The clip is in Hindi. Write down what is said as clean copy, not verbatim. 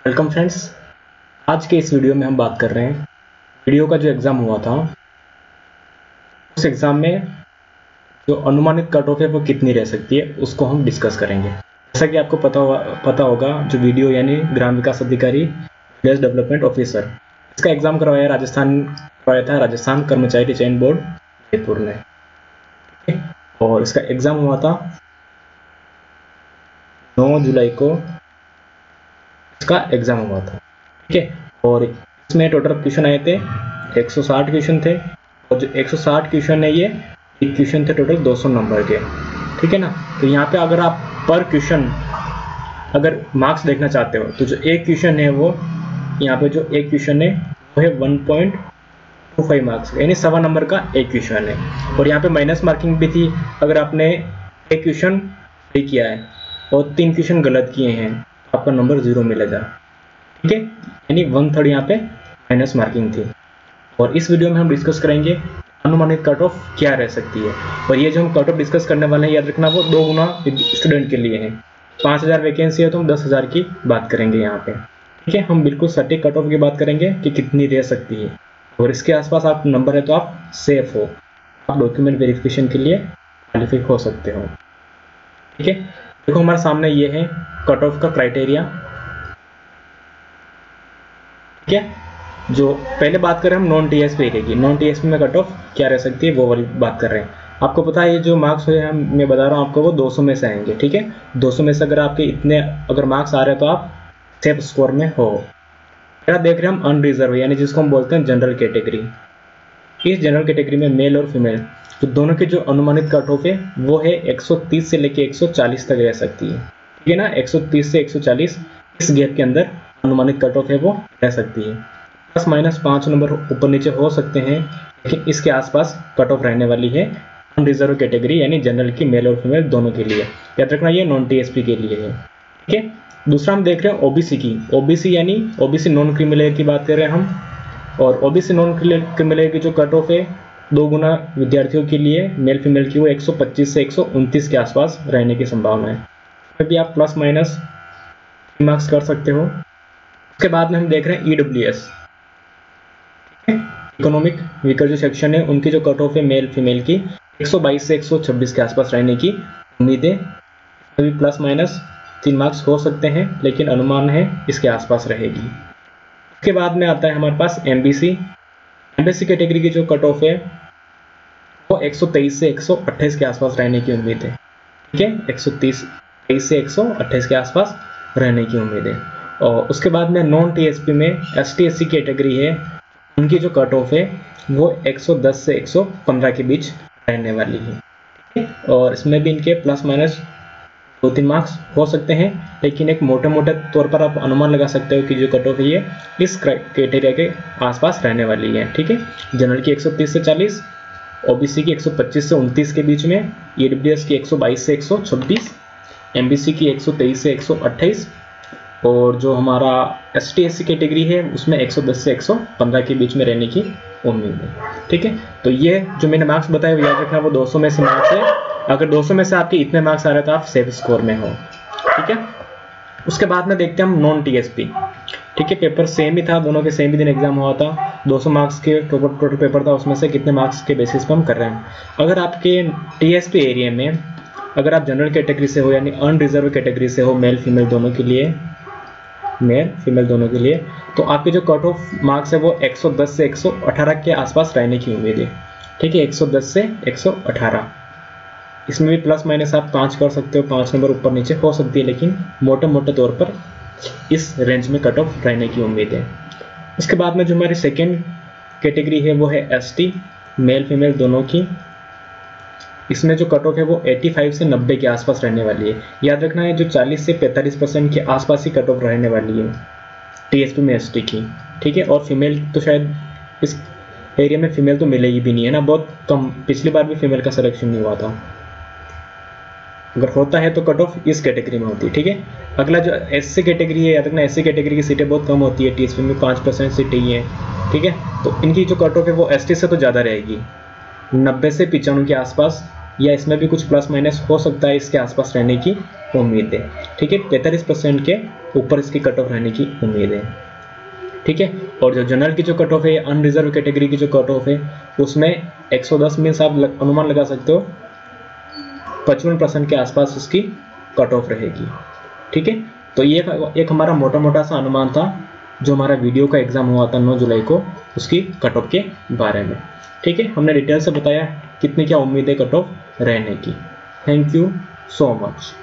Welcome friends. आज के इस वीडियो में हम बात कर रहे हैं वीडियो का जो एग्ज़ाम हुआ था उस एग्ज़ाम में जो अनुमानित कट ऑफ है वो कितनी रह सकती है उसको हम डिस्कस करेंगे। जैसा कि आपको पता होगा जो वीडियो यानी ग्राम विकास अधिकारी विलेज डेवलपमेंट ऑफिसर, इसका एग्ज़ाम करवाया था राजस्थान कर्मचारी चयन बोर्ड जयपुर ने, और इसका एग्ज़ाम हुआ था 9 जुलाई को इसका एग्ज़ाम हुआ था। ठीक है, और इसमें टोटल क्वेश्चन आए थे 160 क्वेश्चन थे, और जो 160 क्वेश्चन है ये एक क्वेश्चन थे टोटल 200 नंबर के। ठीक है ना। तो यहाँ पे अगर आप पर क्वेश्चन अगर मार्क्स देखना चाहते हो तो जो एक क्वेश्चन है वो यहाँ पे जो एक क्वेश्चन है वो है 1.25 मार्क्स, यानी 1.25 नंबर का एक क्वेश्चन है। और यहाँ पे माइनस मार्किंग भी थी अगर आपने एक क्वेश्चन सही किया है और 3 क्वेश्चन गलत किए हैं, आपका नंबर 0 मिलेगा। ठीक है, यानी 1/3 यहाँ पे माइनस मार्किंग थी। और इस वीडियो में हम डिस्कस करेंगे अनुमानित कट ऑफ क्या रह सकती है। और ये जो हम कट ऑफ डिस्कस करने वाले हैं, याद रखना वो 2 गुना स्टूडेंट के लिए है। 5000 वैकेंसी है तो हम 10,000 की बात करेंगे यहाँ पे। ठीक है, हम बिल्कुल सटीक कट ऑफ की बात करेंगे कि कितनी रह सकती है, और इसके आसपास आप नंबर है तो आप सेफ हो, आप डॉक्यूमेंट वेरिफिकेशन के लिए क्वालिफाई हो सकते हो। ठीक है, देखो हमारे सामने ये है कट ऑफ का क्राइटेरिया। ठीक है, जो पहले बात करें हम नॉन टीएसपी एरिया की, नॉन टीएसपी में कट ऑफ क्या रह सकती है वो वाली बात कर रहे हैं। आपको पता है ये जो मार्क्स है मैं बता रहा हूँ आपको वो 200 में से आएंगे। ठीक है, 200 में से अगर आपके इतने अगर मार्क्स आ रहे हैं तो आप सेफ स्कोर में हो। फिर देख रहे हैं हम अनरिजर्व, यानी जिसको हम बोलते हैं जनरल कैटेगरी। इस जनरल कैटेगरी में मेल और फीमेल तो दोनों की जो अनुमानित कट ऑफ है वो है 130 से लेके 140 तक रह सकती है। ठीक है ना, 130 से 140 इस गैप के अंदर अनुमानित कट ऑफ है वो रह सकती है। प्लस माइनस 5 नंबर ऊपर नीचे हो सकते हैं, लेकिन इसके आसपास कट ऑफ रहने वाली है अनरिजर्व कैटेगरी यानी जनरल की मेल और फीमेल दोनों के लिए। याद रखना ये नॉन टीएसपी के लिए है। ठीक है, दूसरा हम देख रहे हैं ओबीसी की। ओबीसी यानी ओबीसी नॉन क्रीमी लेयर की बात कर रहे हैं हम, और ओबीसी नॉन क्रीमी लेयर की जो कट ऑफ है 2 गुना विद्यार्थियों के लिए मेल फीमेल की वो 125 से 129 के आसपास रहने की संभावना है। फिर भी आप प्लस माइनस मार्क्स कर सकते हो। उसके बाद में हम देख रहे हैं ईडब्ल्यूएस, इकोनॉमिक वीकर जो सेक्शन है उनकी जो कट ऑफ है मेल फीमेल की 122 से 126 के आसपास रहने की उम्मीद है। अभी प्लस माइनस 3 मार्क्स हो सकते हैं, लेकिन अनुमान है इसके आसपास रहेगी। उसके बाद में आता है हमारे पास एमबीसी। एमबीसी कैटेगरी की जो कट ऑफ है वो 123 से 128 के आसपास रहने की उम्मीद है। ठीक है, 123 से 128 के आसपास रहने की उम्मीद है। और उसके बाद में नॉन टीएसपी में एसटी एससी कैटेगरी है, उनकी जो कट ऑफ है वो 110 से 115 के बीच रहने वाली है। और इसमें भी इनके प्लस माइनस 2-3 मार्क्स हो सकते हैं, लेकिन एक मोटे मोटे तौर पर आप अनुमान लगा सकते हो कि जो कट ऑफ है ये इस क्राइटेरिया के आसपास रहने वाली है। ठीक है, जनरल की 130 से 40, ओबीसी की 125 से 29 के बीच में, ईडब्ल्यूएस की 122 से 126, एमबीसी की 123 से 128, और जो हमारा एसटी एससी कैटेगरी है उसमें 110 से 115 के बीच में रहने की उम्मीद है। ठीक है, तो ये जो मैंने मार्क्स बताए याद रखना वो 200 में से मार्क्स है। अगर 200 में से आपके इतने मार्क्स आ रहे हैं तो आप सेफ स्कोर में हो। ठीक है, उसके बाद में देखते हैं हम नॉन टीएसपी। ठीक है, पेपर सेम ही था, दोनों के सेम ही दिन एग्जाम हुआ था। 200 मार्क्स के टोटल पेपर था, उसमें से कितने मार्क्स के बेसिस पर हम कर रहे हैं। अगर आपके टीएसपी एरिया में अगर आप जनरल कैटेगरी से हो यानी अनरिजर्व कैटेगरी से हो, मेल फीमेल दोनों के लिए, तो आपके जो कट ऑफ मार्क्स है वो 110 से 118 के आसपास रहने की उम्मीद है। ठीक है, 110 से 118, इसमें भी प्लस माइनस आप 5 कर सकते हो, 5 नंबर ऊपर नीचे हो सकती है, लेकिन मोटे मोटे तौर पर इस रेंज में कट ऑफ रहने की उम्मीद है। उसके बाद में जो हमारी सेकेंड कैटेगरी है वो है एसटी, मेल फीमेल दोनों की। इसमें जो कट ऑफ है वो 85 से 90 के आसपास रहने वाली है। याद रखना है जो 40 से 45% के आसपास ही कट ऑफ रहने वाली है टीएसपी में एसटी की। ठीक है, और फीमेल तो शायद इस एरिया में फीमेल तो मिलेगी भी नहीं है ना, बहुत कम, पिछली बार भी फीमेल का सिलेक्शन नहीं हुआ था। अगर होता है तो कट ऑफ इस कैटेगरी में होती है। ठीक है, अगला जो एससी कैटेगरी है, याद रखना एससी कैटेगरी की सीटें बहुत कम होती है, टीएसपी में 5% सीटें ही है। ठीक है, तो इनकी जो कट ऑफ है वो एसटी से तो ज़्यादा रहेगी, 90 से 95 के आसपास, या इसमें भी कुछ प्लस माइनस हो सकता है, इसके आसपास रहने की उम्मीद है। ठीक है, 43% के ऊपर इसकी कट ऑफ रहने की उम्मीद है। ठीक है, और जो जनरल की जो कट ऑफ है, अनरिजर्व कैटेगरी की जो कट ऑफ है, उसमें 110 मीन्स आप अनुमान लगा सकते हो 55% के आसपास उसकी कट ऑफ रहेगी। ठीक है, तो ये एक हमारा मोटा मोटा सा अनुमान था जो हमारा वीडियो का एग्जाम हुआ था 9 जुलाई को, उसकी कट ऑफ के बारे में। ठीक है, हमने डिटेल से बताया कितनी क्या उम्मीद है कट ऑफ रहने की। Thank you so much.